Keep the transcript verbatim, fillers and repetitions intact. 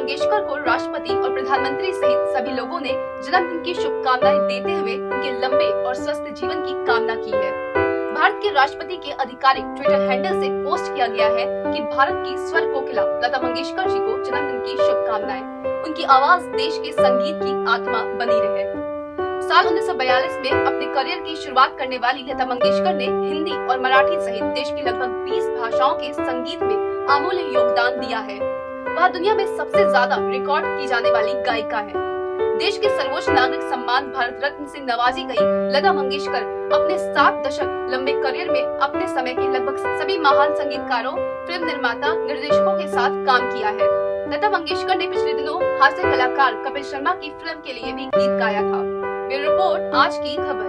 मंगेशकर को राष्ट्रपति और प्रधानमंत्री सहित सभी लोगों ने जन्मदिन की शुभकामनाएं देते हुए उनके लंबे और स्वस्थ जीवन की कामना की है। भारत के राष्ट्रपति के आधिकारिक ट्विटर हैंडल से पोस्ट किया गया है कि भारत की स्वर कोकिला लता मंगेशकर जी को जन्मदिन की शुभकामनाएं। उनकी आवाज देश के संगीत की आत्मा बनी रहे। साल उन्नीस सौ बयालीस में अपने करियर की शुरुआत करने वाली लता मंगेशकर ने हिंदी और मराठी सहित देश की लगभग बीस भाषाओं के संगीत में अमूल्य योगदान दिया है। वह दुनिया में सबसे ज्यादा रिकॉर्ड की जाने वाली गायिका है। देश के सर्वोच्च नागरिक सम्मान भारत रत्न से नवाजी गई लता मंगेशकर अपने सात दशक लंबे करियर में अपने समय के लगभग सभी महान संगीतकारों, फिल्म निर्माता, निर्देशकों के साथ काम किया है। लता मंगेशकर ने पिछले दिनों हास्य कलाकार कपिल शर्मा की फिल्म के लिए भी गीत गाया था। ब्यूरो रिपोर्ट, आज की खबर।